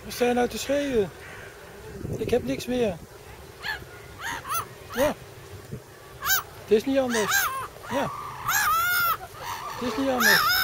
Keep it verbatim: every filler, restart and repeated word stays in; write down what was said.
Wat sta je nou te schreeuwen? Ik heb niks meer. Ja. Het is niet anders. Ja. Het is niet anders.